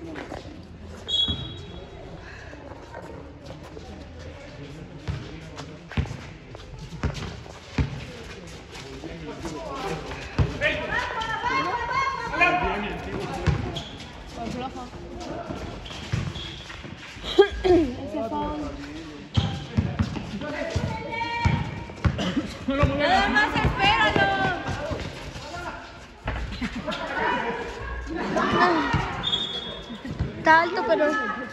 Nada más espéralo. Está alto, pero...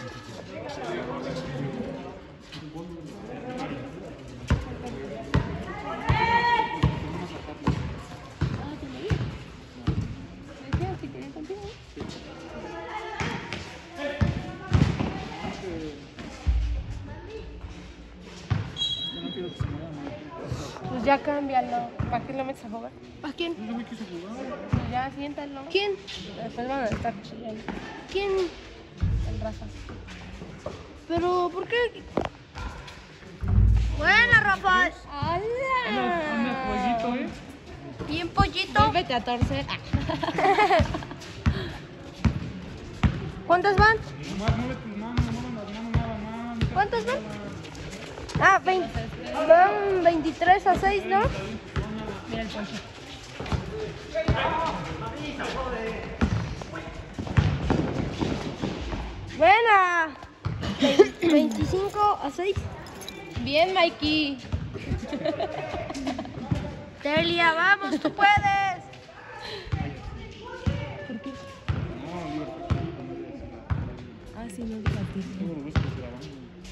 Pues ya cámbialo. ¿Para qué lo metes a jugar? ¿A quién? No me quiso jugar. Pues ya siéntalo. ¿Quién? Después van a estar chillando. ¿Quién? El Rafa. Pero, ¿por qué? Buena, Rafa. Anda pollito, Bien pollito. Vuélvete a torcer. ¿Cuántas van? Nomás mueve tus manos, no muevan las manos nada más. ¿Cuántas van? Ah, 20. Van 23-6, ¿no? Mira el poncho. Buena. 25-6. Bien, Mikey. Delia, vamos, tú puedes. Ah, sí, no digo a ti. No lo ves que grabando.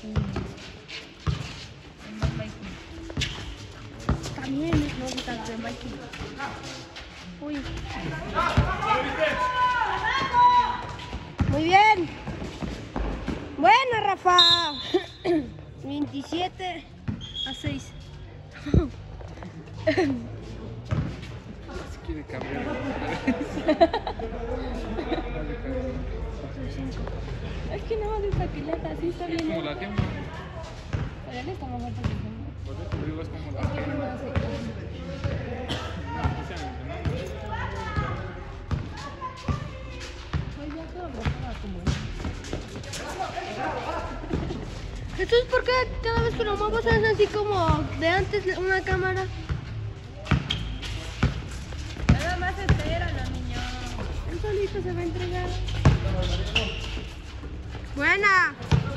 También es no de Mikey. Uy. Muy bien. Buena, Rafa. 27-6. Si quiere cambiar. Es que no, de esta pileta, sí está Es bien. como la gema. Pero él está más alto que yo. Por eso te digo, es como la gema. Pues ya todo lo estaba como... Jesús, ¿por qué cada vez que lo muevo es así como de antes una cámara? Nada más espéralo, niño. Él solito se va a entregar. Buena.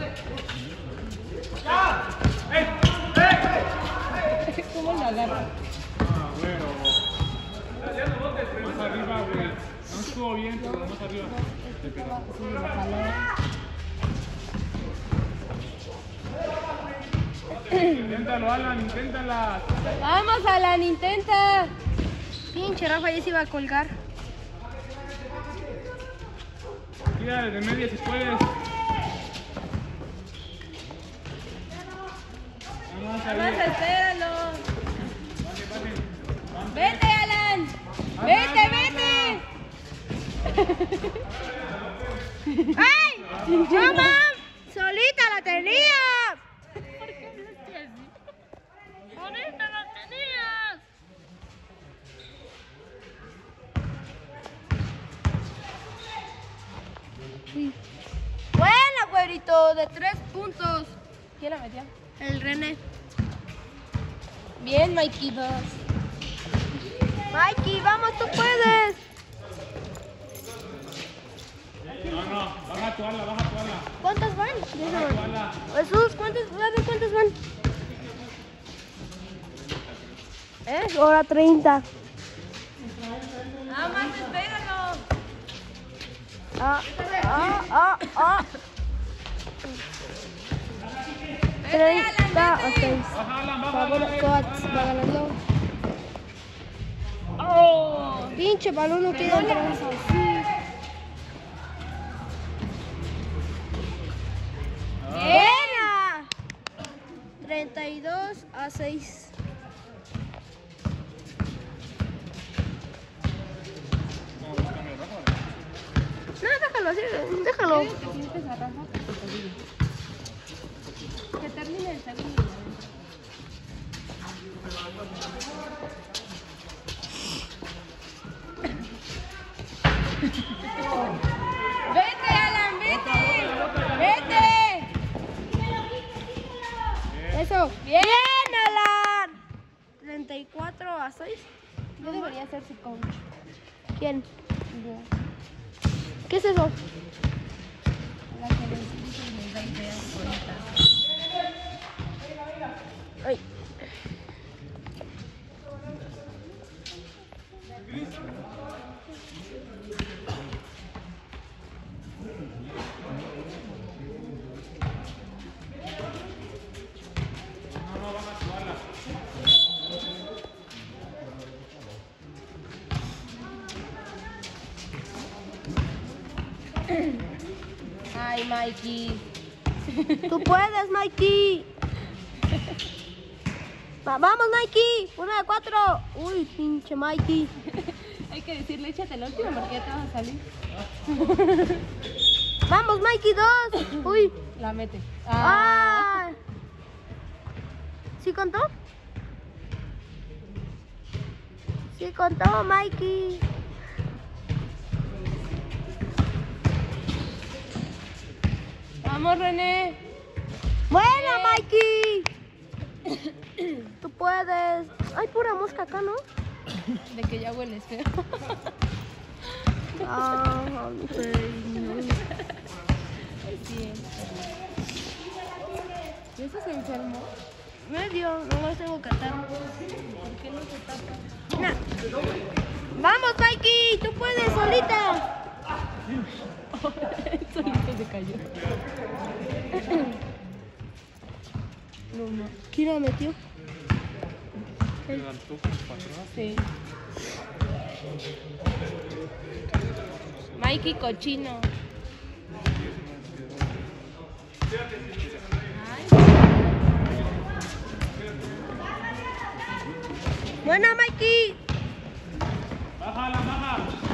¿Cómo lo agarra? Ah, bueno. Más arriba, güey. No estuvo bien, pero más arriba. Sí, lo jaló. Inténtalo, Alan, inténtala. Vamos, Alan, intenta. Pinche Rafa ya se iba a colgar. Tírale de media si puedes. Vamos Nada más ahí. espéralo. Bajen. Vete, Alan. Vete, vete. ¡Ay! ¡Mamá! ¡Solita la tenías! ¿Por qué hablaste así? Ahorita la tenías. Buena, güerito, de 3 puntos. ¿Quién la metió? El René. Bien, Mikey, dos. Mikey, vamos, tú puedes. No, baja tu ala, baja tu ala. ¿Cuántas van? Baja tu ala. Jesús, ¿cuántas van? Ahora 30. Nada más espéralo. Ah. 30-6. Baja, Alan, Va baja. ganando. Oh. Pinche balón no quiere entrar. ¡Buena! 32-6. No, déjalo así, déjalo. Que sientes a Rafa, que te digo. Que termine el segundo. Vete, Alan. 34. ¡Bien, Alan! 34-6. Yo debería ser su coach. ¿Quién? Yo. ¿Qué es eso? La que les dice y les da ideas bonitas. Ay. Ay, Mikey. Tú puedes, Mikey. Vamos, Mikey. 1 de 4. Uy, pinche Mikey. Hay que decirle, échate el último porque ya te vas a salir. Vamos, Mikey, 2. Uy. La mete. Ah. ¿Sí contó? Sí contó, Mikey. Vamos, René. Buena, Mikey. Tú puedes. Hay pura mosca acá, ¿no? De que ya hueles feo. Ah, sí. Sí. ¿Y eso se enfermó? Medio, no más tengo catarro. ¿Por qué no se tapa? Mira. Vamos, Mikey, tú puedes solita. Solito se cayó. No, no. ¿Quién la metió? Sí. Mikey cochino. Buena, Mikey. Bájala, baja.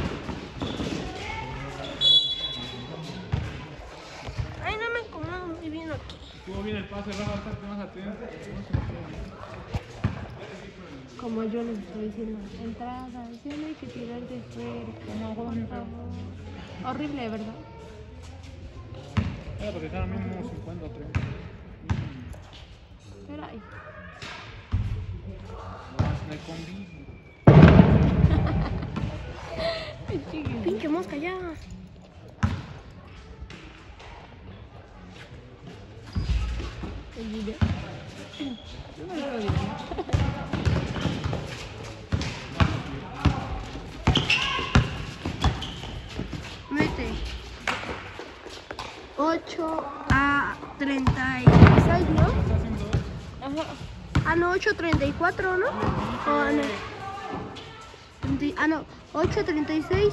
Ay, no me acomodo muy bien aquí. Estuvo bien el pase, Rafa, estate más atento. Como yo les estoy diciendo, entrada, sí, no hay que tirar de fuera, no, por favor. Horrible, ¿verdad? Porque están al mismo 50 o 30. Caray. Me convivo. Pinche mosca ya. ¿El video? Yo no lo vi. Mete 8-36, ¿no? Ajá. Ah, no, 8-34, ¿no? Ah, no. Ah, no, 8-36.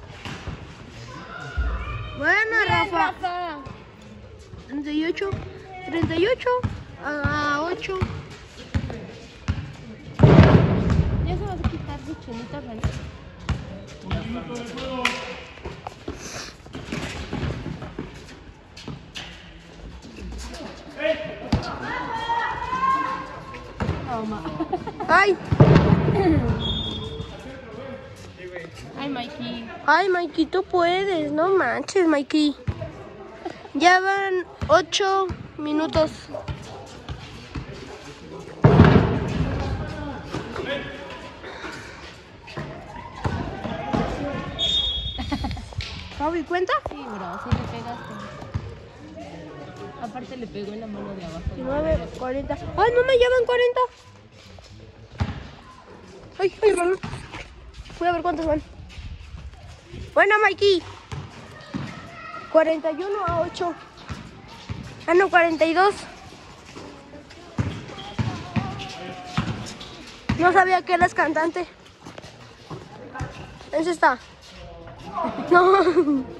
Buena, Rafa. 38 a 8. Ya se vas a quitar de chinita, René. Toma. Ay, Ay, Mikey. ay, Mikey, tú puedes, no manches, Mikey. Ya van 8 minutos. ¿Fabi cuenta? Sí, bro, sí le pegaste. Aparte le pegó en la mano de abajo. 19, 40. ¡Ay, no me llevan 40! ¡Ay, ay, hermano! Voy a ver cuántos van. Buena, Mikey. 41 a 8. Ah, no, 42. No sabía que eras cantante. Ese está. No.